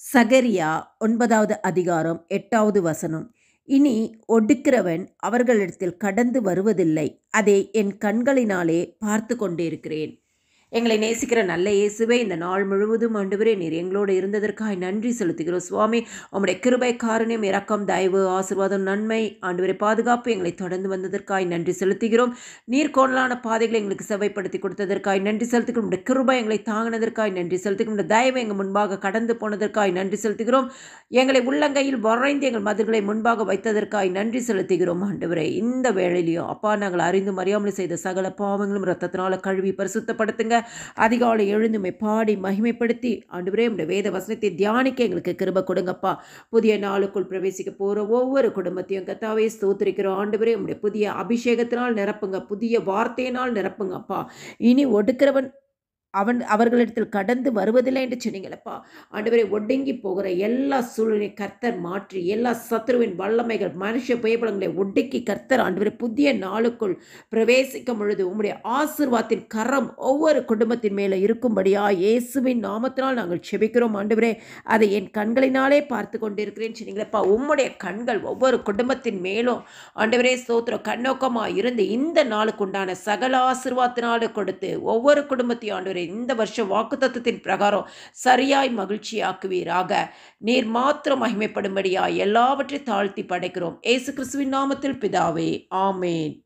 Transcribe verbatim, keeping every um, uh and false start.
சகரியா ஒன்பதாவது அதிகாரம் எட்டாவது வசனம். இனி ஒடுக்கிறவன் அவர்களிடத்தில் கடந்து வருவதில்லை, அதை என் கண்களினாலே பார்த்து கொண்டிருக்கிறேன். எங்களை நேசிக்கிற நல்ல இயேசுவே, இந்த நாள் முழுவதும் ஆண்டவரே நீர் எங்களோடு இருந்ததற்காய் நன்றி செலுத்துகிறோம். சுவாமி, உம்முடைய கிருபை, காருண்யம், இரக்கம், தயவு, ஆசீர்வாதம், நன்மை, ஆண்டவரே பாதுகாப்பு எங்களை தொடர்ந்து வந்ததற்காய் நன்றி செலுத்துகிறோம். நீர் கோணலான பாதைகளை எங்களுக்கு செவ்வாய்ப்படுத்தி கொடுத்ததற்காய் நன்றி செலுத்துகிறோம். உடைய கிருபை எங்களை தாங்கினதற்காய் நன்றி செலுத்துகிறோம். உடைய தயவு எங்கள் முன்பாக கடந்து போனதற்காய் நன்றி செலுத்துகிறோம். எங்களை உள்ளங்கையில் வரைந்து எங்கள் மதில்களை முன்பாக வைத்ததற்காய் நன்றி செலுத்துகிறோம். ஆண்டவரே, இந்த வேளையிலையும் அப்பா, நாங்கள் அறிந்தும் அறியாமல் செய்த சகல பாவங்களும் இரத்தத்தினால கழுவி பரிசுத்தப்படுத்துங்க. அதிகாலை எழுந்துமை பாடி மகிமைப்படுத்தி ஆண்டவரே உம்முடைய வேத வசனத்தை தியானிக்க எங்களுக்கு கிருபை கொடுங்கப்பா. புதிய நாளுக்குள் பிரவேசிக்க போகிற ஒவ்வொரு குடும்பத்தையும் கர்த்தாவே ஸ்தோத்திரிக்கிறோம். ஆண்டவரே உம்முடைய புதிய அபிஷேகத்தினால் நிரப்புங்க, புதிய வார்த்தையினால் நிரப்புங்கப்பா. இனி ஒடுக்கிறவன் அவன் அவர்களிடத்தில் கடந்து வருவதில்லை என்று சொன்னீங்களப்பா. ஆண்டவரே, ஒடுங்கி போகிற எல்லா சூழ்நிலை கர்த்தர் மாற்றி, எல்லா சத்துருவின் வல்லமைகள், மனுஷ புயபலங்களை ஒடுக்கி கர்த்தர் ஆண்டவரே புதிய நாளுக்குள் பிரவேசிக்கும் பொழுது உம்முடைய ஆசீர்வாதத்தின் கரம் ஒவ்வொரு குடும்பத்தின் மேலே இருக்கும்படியா இயேசுவின் நாமத்தினால் நாங்கள் செபிக்கிறோம். ஆண்டவரே, அதை என் கண்களினாலே பார்த்து கொண்டிருக்கிறேன் சொன்னீங்களப்பா. உம்முடைய கண்கள் ஒவ்வொரு குடும்பத்தின் மேலும் ஆண்டவரே ஸ்தோத்திரம் கண்ணோக்கமாக இருந்து இந்த நாளுக்கு உண்டான சகல ஆசீர்வாதத்தினால கொடுத்து ஒவ்வொரு குடும்பத்தையும் ஆண்டவரே இந்த வருஷ வாக்குத்தத்தத்தின் பிரகாரம் சரியாய் மகிழ்ச்சியாக்குவீராக. நீர் மாத்திரம் மகிமைப்படும்படியா எல்லாவற்றை தாழ்த்தி படைக்கிறோம். இயேசு கிறிஸ்துவின் நாமத்தில் பிதாவே, ஆமேன்.